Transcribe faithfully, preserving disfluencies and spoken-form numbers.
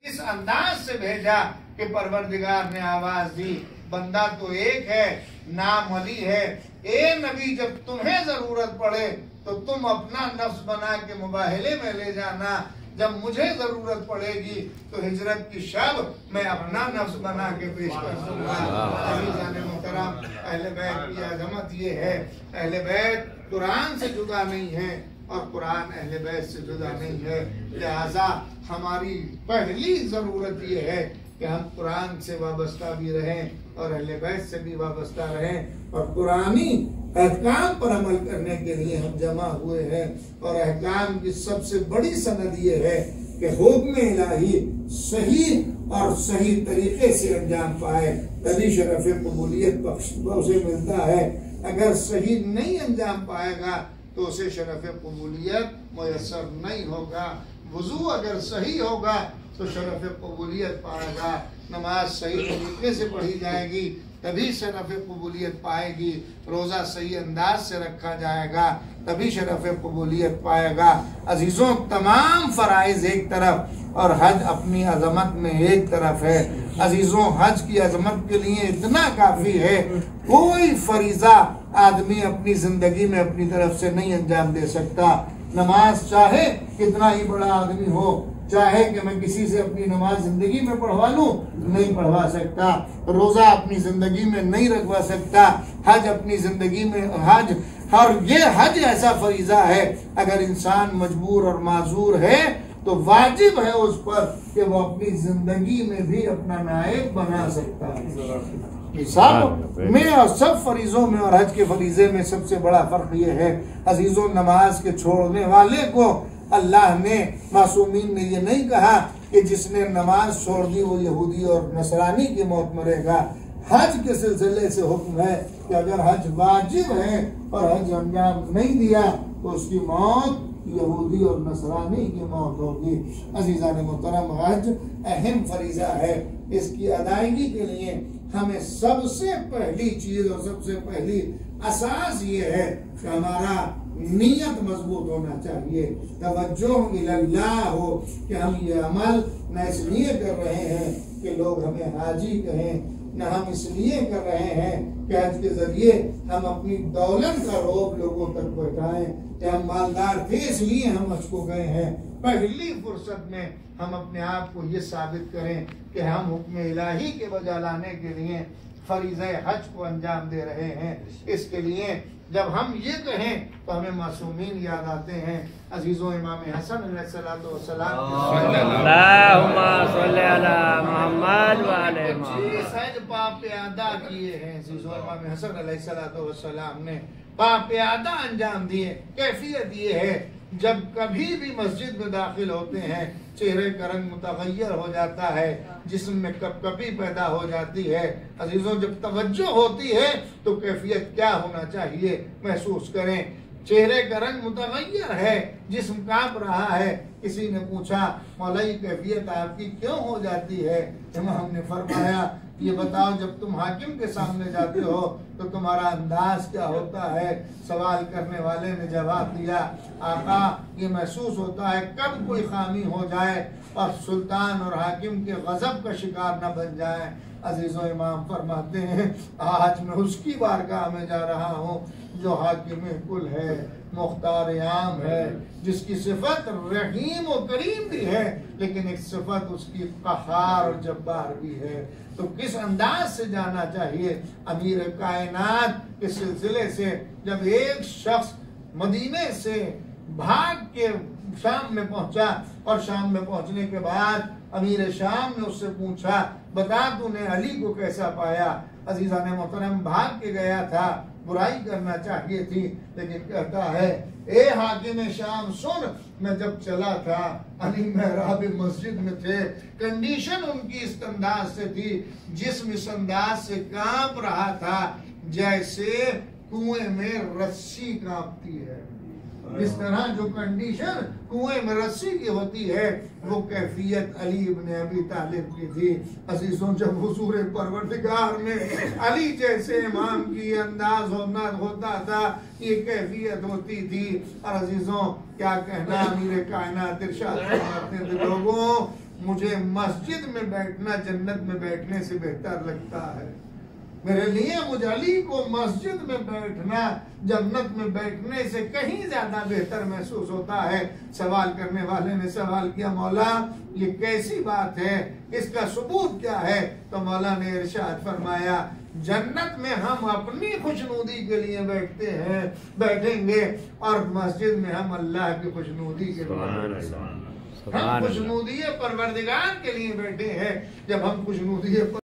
इस अंदाज से भेजा कि परवरदिगार ने आवाज दी, बंदा तो एक है, नाम अली है। ए नबी, जब तुम्हें जरूरत पड़े तो तुम अपना नफ्स बना के मुबाहले में ले जाना, जब मुझे जरूरत पड़ेगी तो हिजरत की शब मैं अपना नफ्स बना के पेश कर दूंगा। मोहतरम, अहले बैत की अजमत ये है, अहले बैत कुरान से जुदा नहीं है और कुरान अहले बैत से जुदा नहीं है। लिहाजा हमारी पहली जरूरत ये है कि हम कुरान से वाबस्ता भी रहें और अहले बैत से भी वाबस्ता रहें और कुरानी अहकाम पर अमल करने के लिए हम जमा हुए हैं। और अहकाम की सबसे बड़ी सनद ये है कि हुक्म इलाही सही और सही तरीके से अंजाम पाए, तभी शरफ कबूलियत बख्श उसे मिलता है। अगर सही नहीं अंजाम पाएगा तो उसे शरफ कबूलियत मुयस्सर नहीं होगा। वुजू अगर सही होगा तो शरफ कबूलियत पाएगा। नमाज सही तरीके से पढ़ी जाएगी तभी शरफ कबूलियत पाएगी। रोज़ा सही अंदाज से रखा जाएगा तभी शरफ कबूलियत पाएगा। अजीज़ों, तमाम फ़राइज़ एक तरफ और हज अपनी अज़मत में एक तरफ है। अजीज़ों, हज की अज़मत के लिए इतना काफ़ी है, कोई फरीज़ा आदमी अपनी ज़िंदगी में अपनी तरफ से नहीं अंजाम दे सकता। नमाज चाहे कितना ही बड़ा आदमी हो, चाहे कि मैं किसी से अपनी नमाज जिंदगी में पढ़वा लूं, नहीं पढ़वा सकता। रोजा अपनी जिंदगी में नहीं रखवा सकता। हज अपनी जिंदगी में हज और ये हज ऐसा फरीजा है, अगर इंसान मजबूर और माजूर है तो वाजिब है उस पर कि वो अपनी जिंदगी में भी अपना नायब बना सकता है। सब में और सब फरीजों में और हज के फरीजे में सबसे बड़ा फर्क ये है, अजीजों, नमाज के छोड़ने वाले को अल्लाह ने, मासूमीन ने ये नहीं कहा कि जिसने नमाज छोड़ दी वो यहूदी और नसरानी की मौत मरेगा। हज के सिलसिले से हुक्म है कि अगर हज वाजिब है और हज अंजाम नहीं दिया तो उसकी मौत यहूदी और नसरानी की मौत होगी। अजीज़ान मोहतरम, हज अहम फरीजा है। इसकी अदायगी के लिए हमें सबसे पहली चीज और सबसे पहली असास ये है कि हमारा नीयत मजबूत होना चाहिए, तवज्जो इल्लाह हो कि हम ये अमल न इसलिए कर रहे हैं कि लोग हमें हाजी कहें, न हम इसलिए कर रहे हैं कि हज के जरिए हम अपनी दौलत का रोब लोगों तक बैठाएं कि हम मालदार थे इसलिए हम हज को गए हैं। पहली फुर्सत में हम अपने आप को ये साबित करें कि हम हुक्म इलाही के बजा लाने के लिए फरीज़े हज को अंजाम दे रहे हैं। इसके लिए जब हम ये कहें तो हमें मासूमीन याद आते हैं। अजीजों, इमाम हसन अलैहिस्सलातु वस्सलाम हज पाप्यादा किए हैं। अजीजों, इमाम हसन अलैहिस्सलातु वस्सलाम ने पाप्यादा अंजाम दिए। कैफियत ये है, जब कभी भी मस्जिद में दाखिल होते हैं चेहरे का रंग मुतगय्यर हो जाता है, जिस्म में कपकपी पैदा हो जाती है। अजीजों, जब तवज्जो होती है तो कैफियत क्या होना चाहिए महसूस करें। चेहरे का रंग मुतगय्यर है, जिस्म कांप रहा है। किसी ने पूछा, मौलाई कैफियत आपकी क्यों हो जाती है? हमने फरमाया, ये बताओ, जब तुम हाकिम के सामने जाते हो तो तुम्हारा अंदाज क्या होता है? सवाल करने वाले ने जवाब दिया, आका, ये महसूस होता है कब कोई खामी हो जाए और सुल्तान और हाकिम के गजब का शिकार न बन जाए। अजीजों, इमाम फरमाते हैं, आज मैं उसकी बारगाह में जा रहा हूँ जो हाकिम कुल है, मुख्तार आम है, जिसकी सिफत रहीम और करीम भी है, लेकिन एक सिफत उसकी क़हार और जब्बार भी है। तो किस अंदाज से जाना चाहिए? अमीर कायनात के सिलसिले से जब एक शख्स मदीने से भाग के शाम में पहुंचा और शाम में पहुंचने के बाद अमीर शाम ने उससे पूछा, बता तूने अली को कैसा पाया? अजीजा ने मोहतरम, भाग के गया था, बुराई करना चाहिए थी, लेकिन कहता है, ए हाकिम शाम सुन, मैं जब चला था अली मेहराब मस्जिद में थे, कंडीशन उनकी इस अंदाज से थी, जिस्म इस अंदाज से कांप रहा था जैसे कुएं में रस्सी कांपती है। इस तरह जो कंडीशन कुएं में रस्सी की होती है, वो कैफियत अली इब्न अबी तालिब की थी। अजीजों, जब हुजूर परवरदिगार ने अली जैसे इमाम की अंदाज होना होता था, ये कैफियत होती थी। और अजीजों, क्या कहना, अमीर कायनात इरशाद फरमाते थे, लोगों मुझे मस्जिद में बैठना जन्नत में बैठने से बेहतर लगता है। मेरे लिए मुझे अली को मस्जिद में बैठना जन्नत में बैठने से कहीं ज्यादा बेहतर महसूस होता है। सवाल करने वाले ने सवाल किया, मौला ये कैसी बात है, इसका सबूत क्या है? तो मौला ने इरशाद फरमाया, जन्नत में हम अपनी खुशनुदी के लिए बैठते हैं बैठेंगे और मस्जिद में हम अल्लाह की खुशनुदी के लिए, हम खुशनुदी परवरदिगार के लिए बैठे हैं। जब हम खुशनुदी